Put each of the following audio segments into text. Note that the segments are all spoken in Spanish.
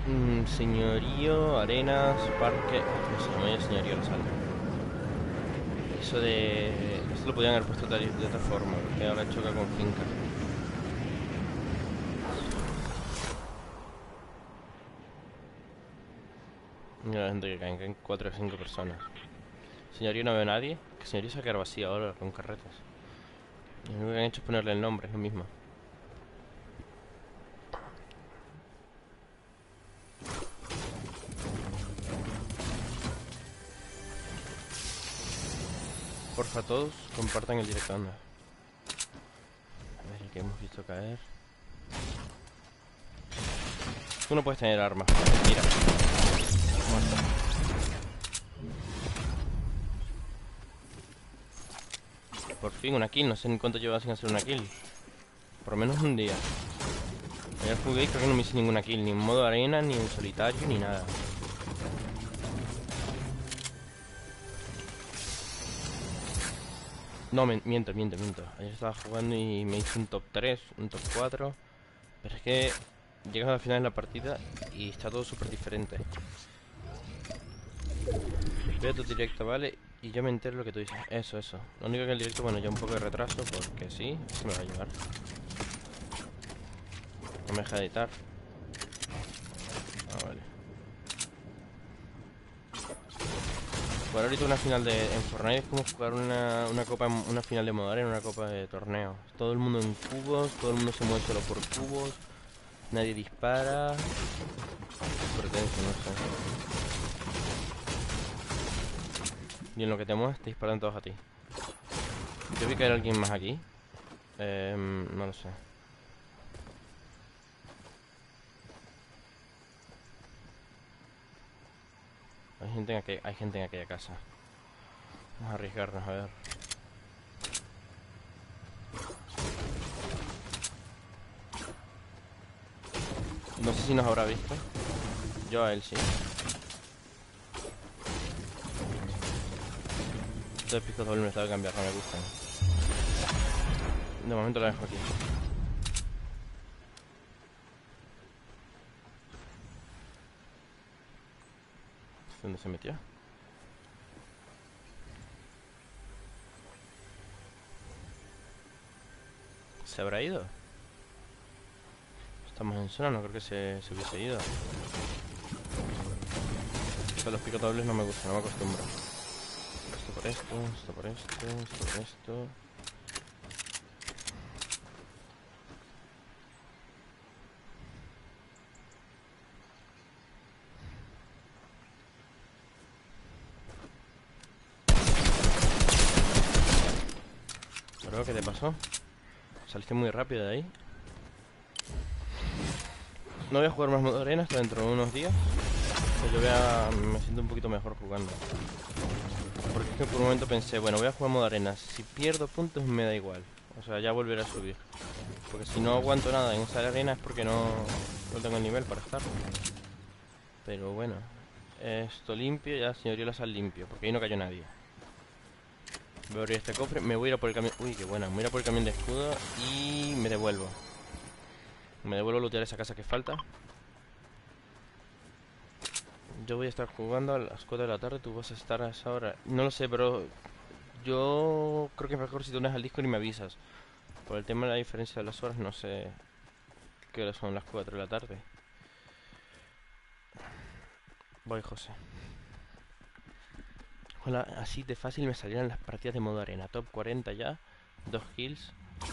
Señorío, Arenas, Parque... No sé, me voy a Señorío La Sal. Eso de... Esto lo podían haber puesto de otra forma, porque ahora choca con finca. Mira la gente que caen 4 o 5 personas. Señorío no veo a nadie. Que señorío se va a quedar vacío ahora con carretas. Y lo único que han hecho es ponerle el nombre, es lo mismo. Porfa, todos compartan el directo, anda. A ver, el que hemos visto caer. Tú no puedes tener armas. Mira. Muerto. Por fin, una kill. No sé ni cuánto lleva sin hacer una kill. Por lo menos un día. Ayer jugué y creo que no me hice ninguna kill. Ni en modo arena, ni en solitario, ni nada. No, miento. Ayer estaba jugando y me hice un top 3, un top 4. Pero es que llegas al final de la partida y está todo súper diferente. Veo tu directo, ¿vale? Y yo me entero de lo que tú dices. Eso. Lo único que el directo, bueno, ya un poco de retraso, porque sí, eso me va a llevar. No me deja editar. Ah, vale. Jugar ahorita una final de... En Fortnite es como jugar una copa, una final de modal en una copa de torneo. Todo el mundo en cubos, todo el mundo se mueve solo por cubos. Nadie dispara. Súper tenso, no sé. Y en lo que te mueves te disparan todos a ti. Yo vi caer a alguien más aquí. No lo sé. Hay gente en aquella casa. Vamos a arriesgarnos, a ver. No sé si nos habrá visto. Yo a él sí. Estos picos doble me estaba cambiar, no me gustan. De momento lo dejo aquí. ¿Dónde se metió? ¿Se habrá ido? Estamos en zona, no creo que se hubiese ido. Los picos dobles no me gustan, no me acostumbro. Esto por esto. Bro, ¿qué te pasó? Saliste muy rápido de ahí. No voy a jugar más modo arena hasta dentro de unos días. Que yo me siento un poquito mejor jugando. Porque es que por un momento pensé, bueno, voy a jugar modo arena. Si pierdo puntos me da igual. O sea, ya volveré a subir. Porque si no aguanto nada en esa arena es porque no tengo el nivel para estar. Pero bueno. Esto limpio, ya señoría la sal limpio. Porque ahí no cayó nadie. Voy a abrir este cofre, me voy a ir a por el camión. Uy, qué buena, me voy a ir a por el camión de escudo y me devuelvo. Me devuelvo a lootear esa casa que falta. Yo voy a estar jugando a las 4 de la tarde, tú vas a estar a esa hora. No lo sé, pero yo creo que es mejor si te unes al Discord y me avisas. Por el tema de la diferencia de las horas, no sé qué horas son las 4 de la tarde. Voy, José. Ojalá así de fácil me salieran las partidas de modo arena. Top 40 ya, 2 kills.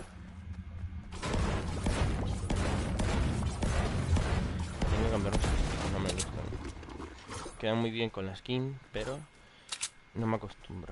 Tengo que cambiar no me gustan. Quedan muy bien con la skin, pero no me acostumbro.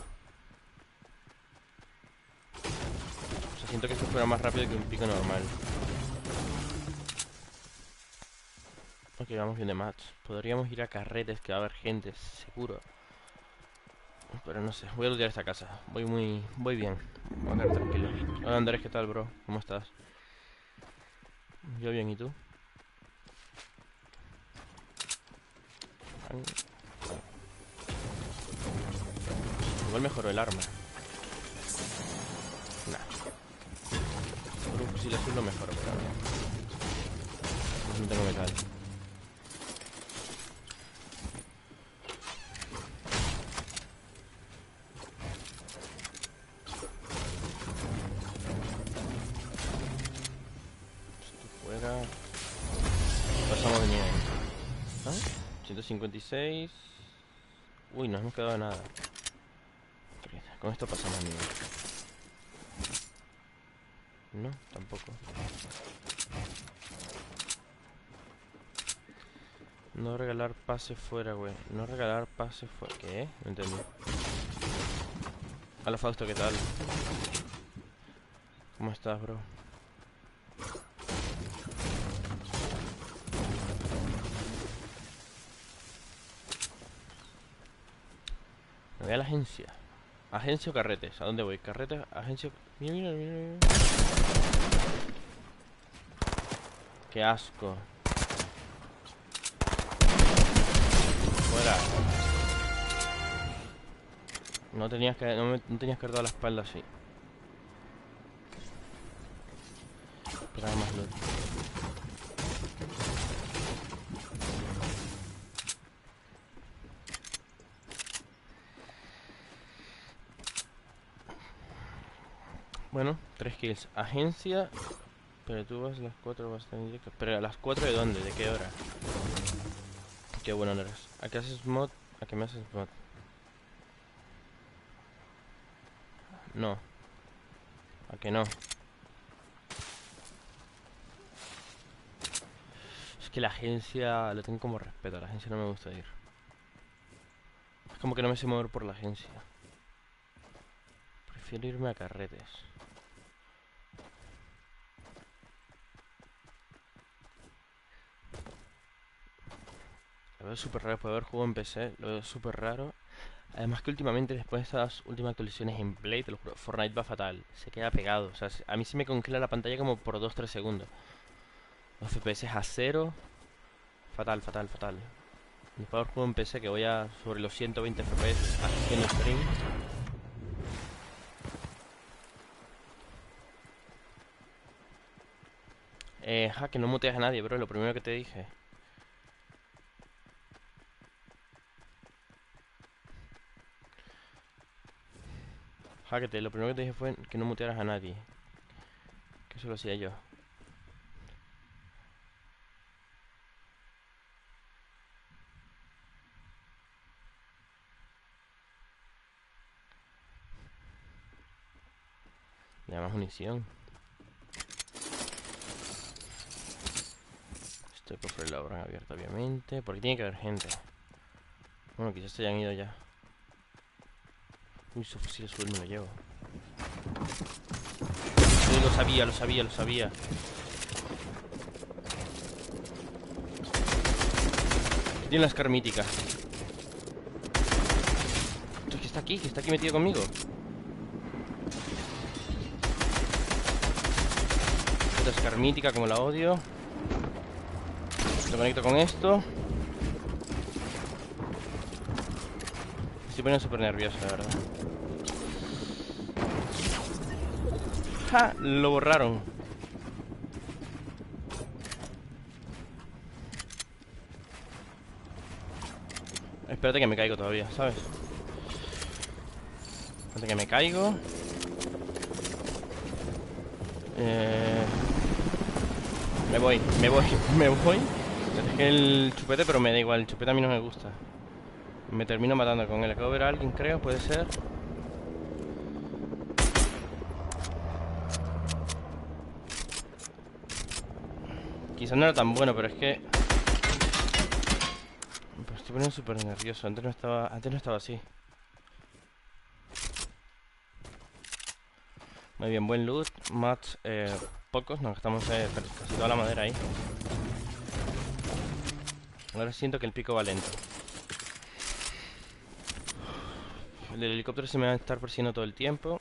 O sea, siento que esto fuera más rápido que un pico normal. Ok, vamos bien de match. Podríamos ir a carretes, que va a haber gente, seguro. Pero no sé, voy a lootear esta casa. Voy bien. Voy a quedar tranquilo. Hola Andrés, ¿qué tal, bro? ¿Cómo estás? Yo bien, ¿y tú? Igual mejoró el arma. Nah. Por un fusil azul lo mejoro, pero no tengo metal. pasamos de nivel. ¿Ah? 156. Uy, no hemos quedado de nada. Con esto pasamos de nivel. No, tampoco. No regalar pase fuera, güey. No regalar pase fuera. ¿Qué? No entendí. Hola Fausto, ¿qué tal? ¿Cómo estás, bro? Me voy a la agencia. ¿Agencia o carretes? ¿A dónde voy? ¿Carretes? ¿Agencia? Mira, mira, mira, mira. Qué asco. Fuera. No tenías que, no tenías que haber dado la espalda así. Esperaba más loot. Bueno, 3 kills. Agencia. Pero tú vas a las 4, vas a estar en directo. Pero a las 4 ¿de dónde? ¿De qué hora? Qué bueno no eres. ¿A qué haces mod? ¿A qué me haces mod? No. ¿A qué no? Es que la agencia lo tengo como respeto. A la agencia no me gusta ir. Es como que no me sé mover por la agencia. Prefiero irme a carretes. Lo veo súper raro, puede haber juego en PC, lo veo súper raro. Además que últimamente, después de estas últimas actualizaciones en Play, te lo juro, Fortnite va fatal. Se queda pegado, o sea, a mí se me congela la pantalla como por 2-3 segundos. Los FPS a cero. Fatal, fatal, fatal. Después de haber juego en PC que voy a sobre los 120 FPS haciendo stream. Que no muteas a nadie, bro, lo primero que te dije. Hackete, lo primero que te dije fue que no mutearas a nadie. Que eso lo hacía yo. Y además munición. Este cofre lo habrán abierto, obviamente. Porque tiene que haber gente. Bueno, quizás se hayan ido ya. Uy, su fusil azul me lo llevo. Sí, lo sabía, lo sabía, lo sabía. Tiene la Scar mítica. Esto es que está aquí metido conmigo. Esta Scar mítica, como la odio. Lo conecto con esto. Estoy poniendo súper nervioso, la verdad. ¡Ja! Lo borraron. Espérate que me caigo todavía, ¿sabes? Espérate que me caigo. Me voy. Es que el chupete, pero me da igual. El chupete a mí no me gusta. Me termino matando con él. Acabo de ver a alguien, creo, puede ser. Quizás no era tan bueno, pero es que... Pero estoy poniendo súper nervioso. Antes no estaba así. Muy bien, buen loot. Mats, pocos. Nos gastamos casi toda la madera ahí. Ahora siento que el pico va lento. El helicóptero se me va a estar persiguiendo todo el tiempo.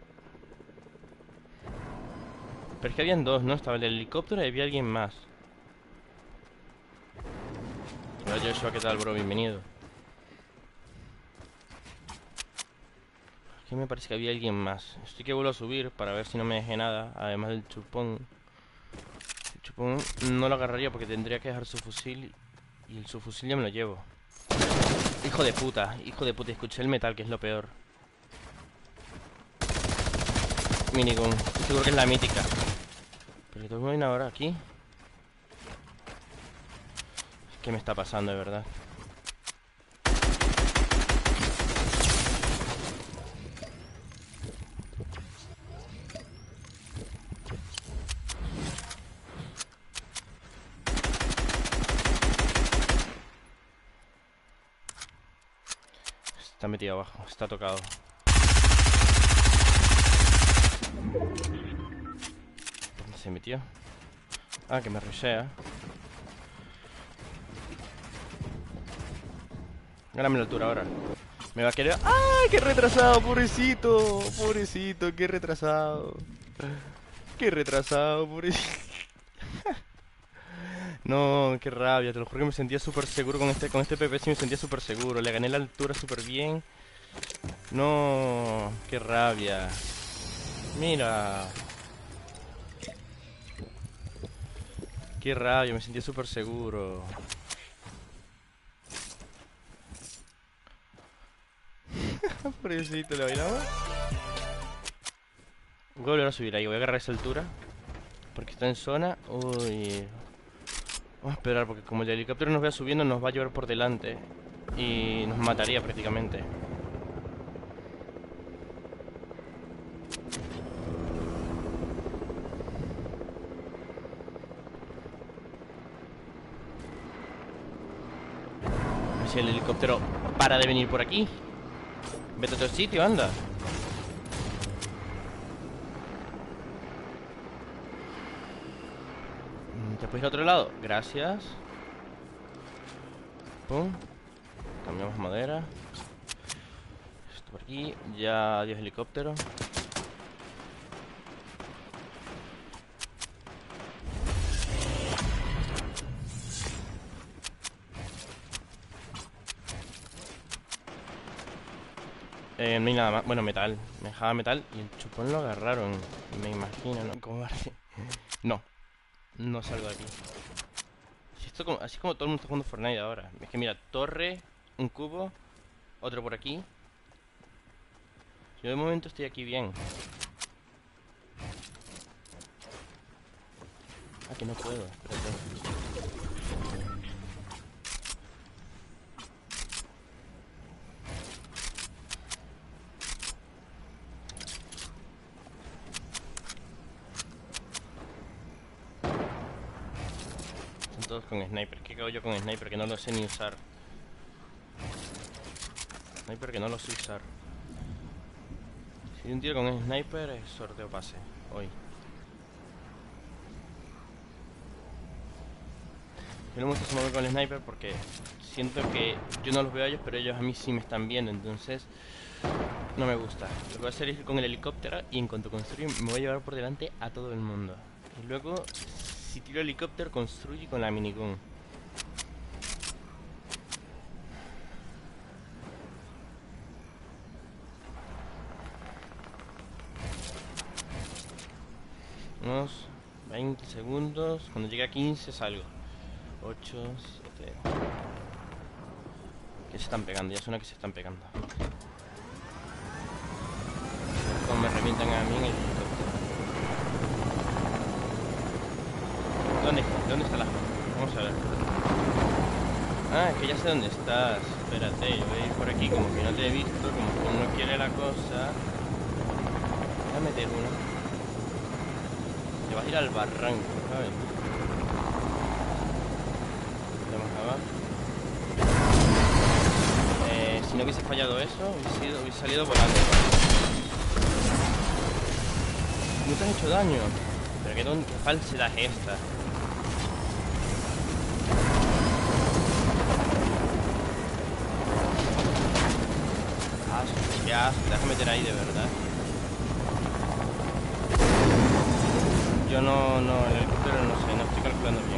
Pero es que habían dos, ¿no? Estaba el helicóptero y había alguien más. Hola Joshua, ¿qué tal, bro? Bienvenido. Aquí me parece que había alguien más. Estoy que vuelvo a subir para ver si no me dejé nada. Además del chupón. El chupón no lo agarraría porque tendría que dejar su fusil. Y el subfusil ya me lo llevo. Hijo de puta, escuché el metal, que es lo peor. Minigun, estoy seguro que es la mítica. Pero tengo una ahora aquí. ¿Qué me está pasando de verdad? Está metido abajo, está tocado. ¿Dónde se metió? Ah, que me rushea. Gáname la altura ahora. Me va a querer... ¡Ay, qué retrasado, pobrecito! Pobrecito, qué retrasado. Qué retrasado, pobrecito. No, qué rabia, te lo juro que me sentía súper seguro con este PPS, me sentía súper seguro. Le gané la altura súper bien. No, qué rabia. Mira. Qué rabia, me sentía súper seguro. Pobrecito, ¿le bailamos? Voy a volver a subir ahí, voy a agarrar esa altura. Porque está en zona. Uy. Vamos a esperar porque como el helicóptero nos vea subiendo nos va a llevar por delante. Y nos mataría prácticamente. A ver si el helicóptero para de venir por aquí. Vete a otro sitio, anda. ¿Te puedes ir a otro lado? Gracias. Pum. Cambiamos madera. Esto por aquí. Ya, adiós helicóptero. No hay nada más. Bueno, metal. Me dejaba metal y el chupón lo agarraron. Me imagino, ¿no? Cobarde. No. No salgo de aquí. Así es como todo el mundo está jugando Fortnite ahora. Es que mira, torre, un cubo, otro por aquí. Yo de momento estoy aquí bien. Ah, que no puedo. Espérate. Son todos con sniper. ¿Qué cago yo con sniper? Que no lo sé ni usar. Sniper que no lo sé usar. Si un tiro con sniper es sorteo pase. Hoy. Yo no me gusta mover con el sniper porque siento que yo no los veo a ellos, pero ellos a mí sí me están viendo, entonces no me gusta. Lo que voy a hacer es ir con el helicóptero y en cuanto construya me voy a llevar por delante a todo el mundo. Y luego, si tiro el helicóptero, construye con la minigun. Unos 20 segundos. Cuando llegue a 15 salgo. 8, 7. Que se están pegando, ya suena que se están pegando. Como me revientan a mí en el helicóptero. ¿Dónde está la...? Vamos a ver. Ah, es que ya sé dónde estás. Espérate, yo voy a ir por aquí como que no te he visto, como que no quiere la cosa. Voy a meter uno. Te vas a ir al barranco, ¿sabes? Si no hubiese fallado eso, hubiese salido volando. No te has hecho daño. Pero qué falsedad es esta. Qué asco, te vas a meter ahí de verdad. Yo no, el helicóptero no sé, no estoy calculando bien.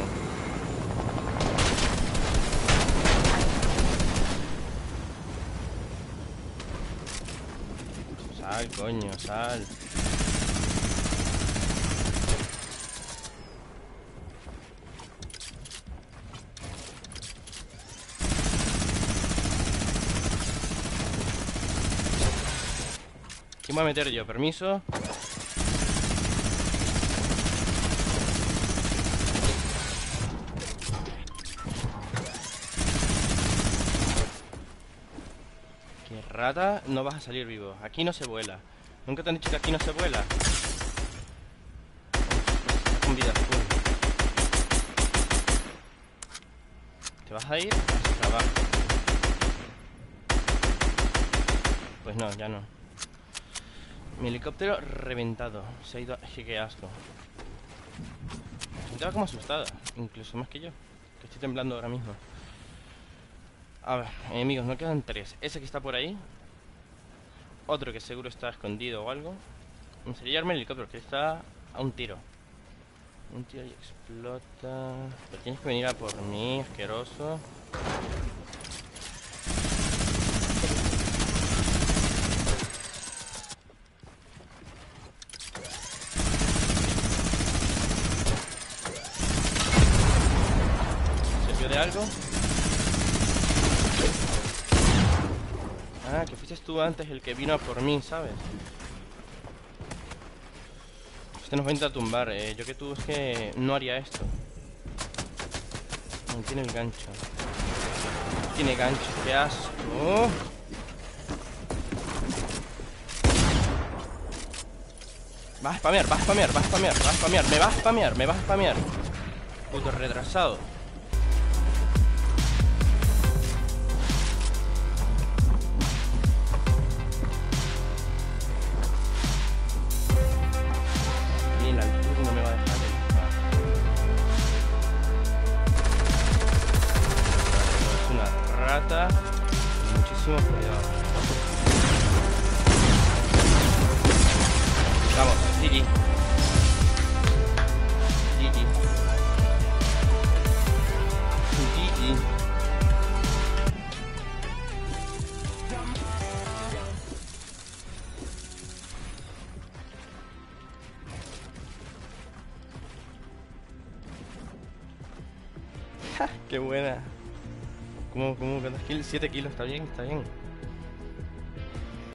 Sal, coño, sal. ¿Quién voy a meter yo? ¿Permiso? rata, no vas a salir vivo. Aquí no se vuela. ¿Nunca te han dicho que aquí no se vuela? Está con vida full. ¿Te vas a ir? Hasta abajo. Pues no, ya no. Mi helicóptero reventado. Se ha ido... Qué asco. Estaba como asustada. Incluso más que yo. Que estoy temblando ahora mismo. A ver, enemigos, no quedan 3. Ese que está por ahí. Otro que seguro está escondido o algo. Sería llevarme el helicóptero, que está a un tiro. Un tiro y explota. Pero tienes que venir a por mí, asqueroso. ¿Sirvió de algo? Ah, que fuiste tú antes el que vino a por mí, ¿sabes? Este nos va a intentar tumbar. Yo que tú es que no haría esto. No tiene el gancho. Tiene gancho, qué asco. Vas a spamear, vas a spamear, vas a spamear, vas a spamear. Me vas a spamear, me vas a spamear. Puto retrasado. Bien, la altura no me va a dejar de disparar. Es una rata. Muchísimo cuidado. Vamos, GG. GG. GG. ¡Ja! ¡Qué buena! ¿Cómo cuántos kills? 7 kilos, está bien, está bien.